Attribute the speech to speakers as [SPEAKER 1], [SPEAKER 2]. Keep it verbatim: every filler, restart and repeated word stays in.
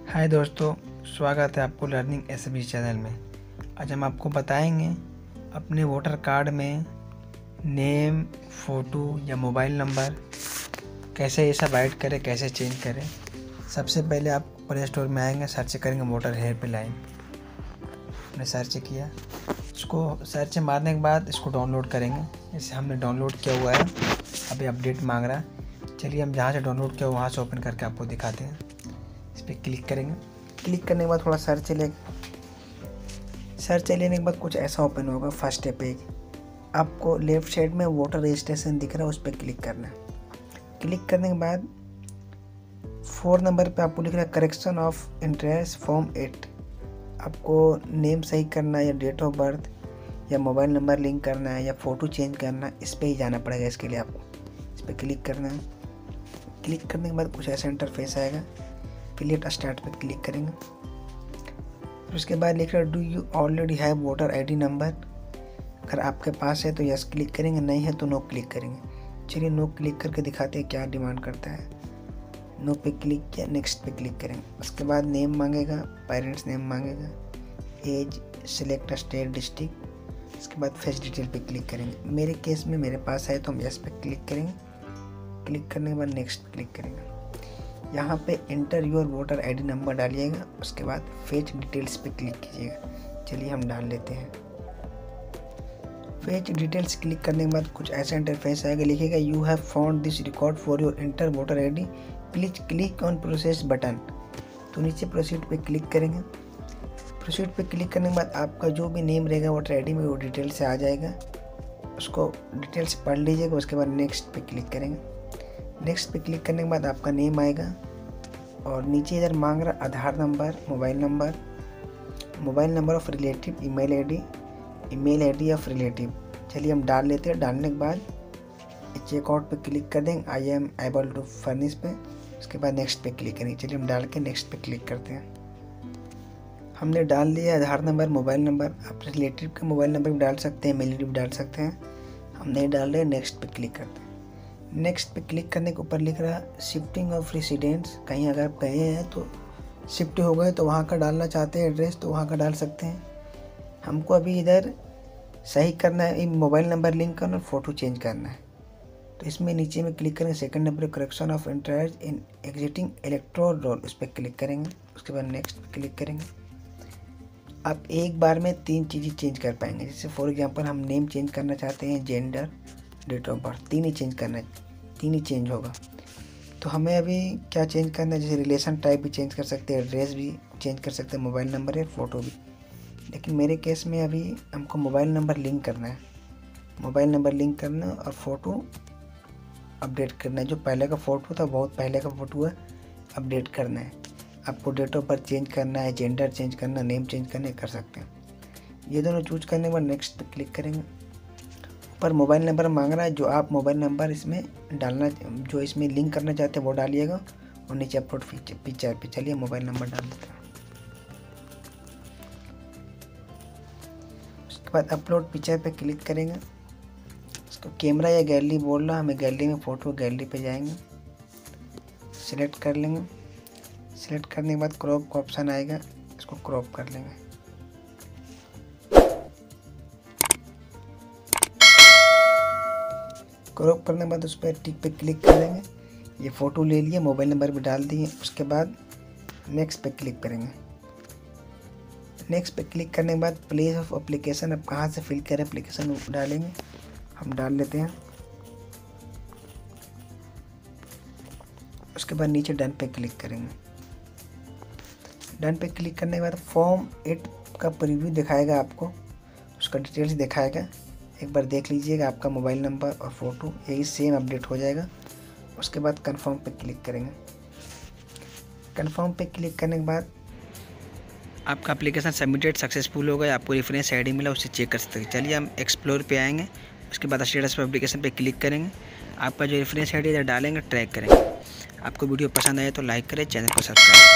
[SPEAKER 1] हाय दोस्तों, स्वागत है आपको लर्निंग एस बी चैनल में। आज हम आपको बताएंगे अपने वोटर कार्ड में नेम, फ़ोटो या मोबाइल नंबर कैसे ये सब ऐड करें, कैसे चेंज करें। सबसे पहले आप प्ले स्टोर में आएंगे, सर्च करेंगे वोटर हेल्पलाइन। हमने सर्च किया, इसको सर्च मारने के बाद इसको डाउनलोड करेंगे। जैसे हमने डाउनलोड किया हुआ है, अभी अपडेट मांग रहा है। चलिए हम जहाँ से डाउनलोड किया वहाँ से ओपन करके आपको दिखाते हैं। इस पर क्लिक करेंगे। क्लिक करने के बाद थोड़ा सर्च ले सर्च लेने के बाद कुछ ऐसा ओपन होगा। फर्स्ट पेज आपको लेफ्ट साइड में वोटर रजिस्ट्रेशन दिख रहा है, उस पर क्लिक करना है। क्लिक करने के बाद फोर नंबर पे आपको लिख रहा है correction of interest form eight. आपको नेम सही करना है या डेट ऑफ बर्थ या मोबाइल नंबर लिंक करना है या फ़ोटो चेंज करना है, इस पर ही जाना पड़ेगा। इसके लिए आपको इस पर क्लिक करना है। क्लिक करने के बाद कुछ ऐसा इंटरफेस आएगा। क्लिक स्टार्ट पे क्लिक करेंगे। फिर उसके बाद लिख रहा है do you already have voter ID number. अगर आपके पास है तो यस क्लिक करेंगे, नहीं है तो नो क्लिक करेंगे। चलिए नो क्लिक करके दिखाते हैं क्या डिमांड करता है। नो पे क्लिक किया, नेक्स्ट पे क्लिक करेंगे। उसके बाद नेम मांगेगा, पेरेंट्स नेम मांगेगा, एज, सिलेक्ट स्टेट, डिस्ट्रिक्ट। उसके बाद फेस डिटेल पे क्लिक करेंगे। मेरे केस में मेरे पास है तो हम यस पे क्लिक करेंगे। क्लिक करने के बाद नेक्स्ट पे क्लिक करेंगे। यहाँ पे enter your voter ID number डालिएगा। उसके बाद फेच डिटेल्स पे क्लिक कीजिएगा। चलिए हम डाल लेते हैं। फेच डिटेल्स क्लिक करने के बाद कुछ ऐसा इंटरफेस आएगा, लिखेगा you have found this record for your inter voter ID, please click on process button. तो नीचे प्रोसीड पे क्लिक करेंगे। प्रोसीड पे क्लिक करने के बाद आपका जो भी नेम रहेगा वोटर आईडी में वो डिटेल से आ जाएगा। उसको डिटेल्स पढ़ लीजिएगा। उसके बाद नेक्स्ट पे क्लिक करेंगे। नेक्स्ट पे क्लिक करने के बाद आपका नेम आएगा और नीचे इधर मांग रहा Aadhaar number, mobile number, mobile number of relative, email ID, email ID of relative. चलिए हम डाल लेते हैं। डालने के बाद चेकआउट पे क्लिक कर देंगे, I am able to furnish pay. उसके बाद नेक्स्ट पे क्लिक करेंगे। चलिए हम डाल के नेक्स्ट पे क्लिक करते हैं। हमने डाल दिया आधार नंबर, मोबाइल नंबर। आप रिलेटिव के मोबाइल नंबर भी डाल सकते हैं, ईमेल आईडी भी डाल सकते हैं। हम नहीं डाल रहे, नेक्स्ट पे क्लिक करते हैं। नेक्स्ट पे क्लिक करने के ऊपर लिख रहा है शिफ्टिंग ऑफ रेसिडेंट्स। कहीं अगर आप गए हैं तो शिफ्ट हो गए तो वहाँ का डालना चाहते हैं एड्रेस, तो वहाँ का डाल सकते हैं। हमको अभी इधर सही करना है, मोबाइल नंबर लिंक करना और फ़ोटो चेंज करना है। तो इसमें नीचे में क्लिक करेंगे, second number correction of interest in existing electoral roll, उस पर क्लिक करेंगे। उसके बाद नेक्स्ट पे क्लिक करेंगे। आप एक बार में तीन चीज़ें चेंज कर पाएंगे। जैसे फॉर एग्जांपल हम नेम चेंज करना चाहते हैं, जेंडर, डेट ऑफ बर्थ, तीन ही चेंज करना है, तीन ही चेंज होगा। तो हमें अभी क्या चेंज करना है, जैसे रिलेशन टाइप भी चेंज कर सकते हैं, एड्रेस भी चेंज कर सकते हैं, मोबाइल नंबर या फ़ोटो भी। लेकिन मेरे केस में अभी हमको मोबाइल नंबर लिंक करना है, मोबाइल नंबर लिंक करना और फ़ोटो अपडेट करना है। जो पहले का फ़ोटो था, बहुत पहले का फ़ोटो है, अपडेट करना है। आपको डेट ऑफ बर्थ चेंज करना है, जेंडर चेंज करना, नेम चेंज करना है, कर सकते हैं। ये दोनों चूज करने के बाद नेक्स्ट पे क्लिक करेंगे। पर मोबाइल नंबर मांग रहा है, जो आप मोबाइल नंबर इसमें डालना, जो इसमें लिंक करना चाहते हैं वो डालिएगा और नीचे अपलोड पिक्चर पे चलिए मोबाइल नंबर डाल देते हैं। उसके बाद अपलोड पिक्चर पे क्लिक करेंगे। उसको कैमरा या गैलरी बोल रहा, हमें गैलरी में फ़ोटो, गैलरी पे जाएंगे, सिलेक्ट कर लेंगे। सिलेक्ट करने के बाद क्रॉप का ऑप्शन आएगा, इसको क्रॉप कर लेंगे। क्रॉप करने के बाद उस पर टिक पे क्लिक करेंगे। ये फ़ोटो ले लिए, मोबाइल नंबर भी डाल दिए। उसके बाद नेक्स्ट पे क्लिक करेंगे। नेक्स्ट पे क्लिक करने के बाद प्लेस ऑफ एप्लीकेशन, अब कहाँ से फिल करें एप्लीकेशन डालेंगे, हम डाल लेते हैं। उसके बाद नीचे डन पे क्लिक करेंगे। डन पे क्लिक करने के बाद फॉर्म एट का प्रीव्यू दिखाएगा, आपको उसका डिटेल्स दिखाएगा। एक बार देख लीजिएगा, आपका मोबाइल नंबर और फ़ोटो यही सेम अपडेट हो जाएगा। उसके बाद कंफर्म पे क्लिक करेंगे। कंफर्म पे क्लिक करने के बाद आपका एप्लीकेशन सबमिटेड सक्सेसफुल हो गया, आपको रेफरेंस आईडी मिला, उससे चेक कर सकते हैं। चलिए हम एक्सप्लोर पे आएंगे। उसके बाद स्टेटस पर एप्लीकेशन पे क्लिक करेंगे। आपका जो रेफरेंस आईडी इधर डालेंगे, ट्रैक करेंगे। आपको वीडियो पसंद आए तो लाइक करें, चैनल को सब्सक्राइब करें।